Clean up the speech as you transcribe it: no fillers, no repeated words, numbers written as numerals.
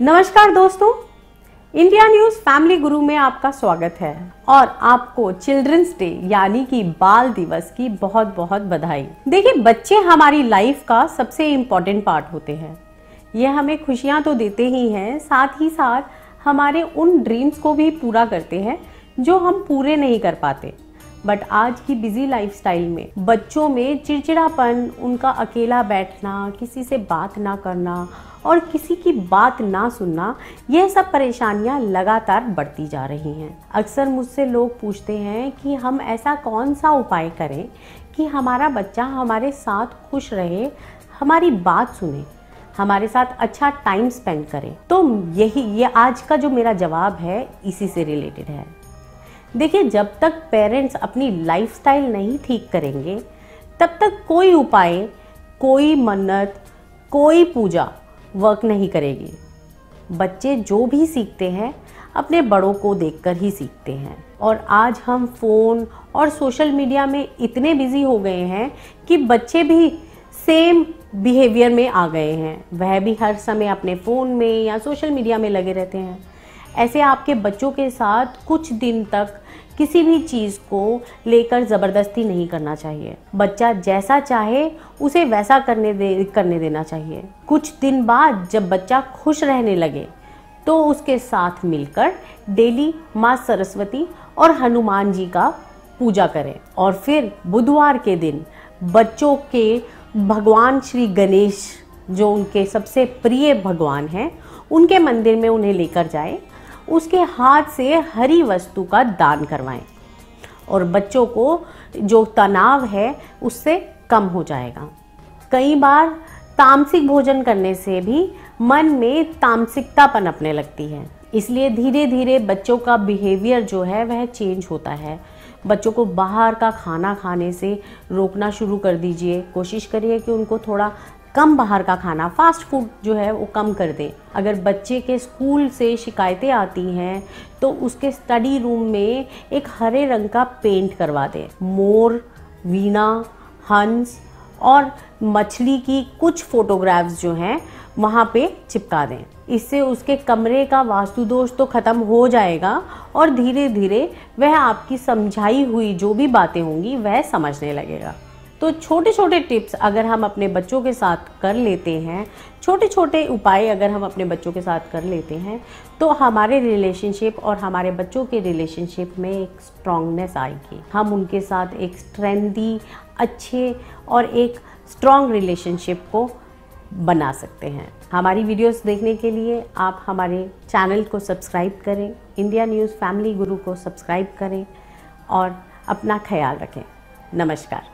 नमस्कार दोस्तों, India news family गुरु में आपका स्वागत है और आपको चिल्ड्रंस डे यानी कि बाल दिवस की बहुत बहुत बधाई। देखिए, बच्चे हमारी लाइफ का सबसे इम्पोर्टेंट पार्ट होते हैं। ये हमें खुशियां तो देते ही हैं, साथ ही साथ हमारे उन ड्रीम्स को भी पूरा करते हैं जो हम पूरे नहीं कर पाते। बट आज की बिजी लाइफस्टाइल में बच्चों में चिड़चिड़ापन, उनका अकेला बैठना, किसी से बात ना करना और किसी की बात ना सुनना, यह सब परेशानियां लगातार बढ़ती जा रही हैं। अक्सर मुझसे लोग पूछते हैं कि हम ऐसा कौन सा उपाय करें कि हमारा बच्चा हमारे साथ खुश रहे, हमारी बात सुने, हमारे साथ अच्छा टाइम स्पेंड करे। तो ये आज का जो मेरा जवाब है इसी से रिलेटेड है। देखिए, जब तक पेरेंट्स अपनी लाइफस्टाइल नहीं ठीक करेंगे तब तक कोई उपाय, कोई मन्नत, कोई पूजा वर्क नहीं करेगी। बच्चे जो भी सीखते हैं अपने बड़ों को देखकर ही सीखते हैं। और आज हम फ़ोन और सोशल मीडिया में इतने बिजी हो गए हैं कि बच्चे भी सेम बिहेवियर में आ गए हैं। वह भी हर समय अपने फ़ोन में या सोशल मीडिया में लगे रहते हैं। ऐसे आपके बच्चों के साथ कुछ दिन तक किसी भी चीज़ को लेकर ज़बरदस्ती नहीं करना चाहिए। बच्चा जैसा चाहे उसे वैसा करने देना चाहिए। कुछ दिन बाद जब बच्चा खुश रहने लगे तो उसके साथ मिलकर डेली माँ सरस्वती और हनुमान जी का पूजा करें। और फिर बुधवार के दिन बच्चों के भगवान श्री गणेश, जो उनके सबसे प्रिय भगवान हैं, उनके मंदिर में उन्हें लेकर जाएं। उसके हाथ से हरी वस्तु का दान करवाएं और बच्चों को जो तनाव है उससे कम हो जाएगा। कई बार तामसिक भोजन करने से भी मन में तामसिकता पनपने लगती है, इसलिए धीरे धीरे बच्चों का बिहेवियर जो है वह चेंज होता है। बच्चों को बाहर का खाना खाने से रोकना शुरू कर दीजिए। कोशिश करिए कि उनको थोड़ा कम बाहर का खाना, फास्ट फूड जो है वो कम कर दें। अगर बच्चे के स्कूल से शिकायतें आती हैं तो उसके स्टडी रूम में एक हरे रंग का पेंट करवा दें। मोर, वीणा, हंस और मछली की कुछ फोटोग्राफ्स जो हैं वहाँ पे चिपका दें। इससे उसके कमरे का वास्तु दोष तो ख़त्म हो जाएगा और धीरे धीरे वह आपकी समझाई हुई जो भी बातें होंगी वह समझने लगेगा। तो छोटे छोटे टिप्स अगर हम अपने बच्चों के साथ कर लेते हैं, छोटे छोटे उपाय अगर हम अपने बच्चों के साथ कर लेते हैं तो हमारे रिलेशनशिप और हमारे बच्चों के रिलेशनशिप में एक स्ट्रॉन्गनेस आएगी। हम उनके साथ एक स्ट्रेंथी, अच्छे और एक स्ट्रॉन्ग रिलेशनशिप को बना सकते हैं। हमारी वीडियोस देखने के लिए आप हमारे चैनल को सब्सक्राइब करें, इंडिया न्यूज़ फैमिली गुरु को सब्सक्राइब करें और अपना ख्याल रखें। नमस्कार।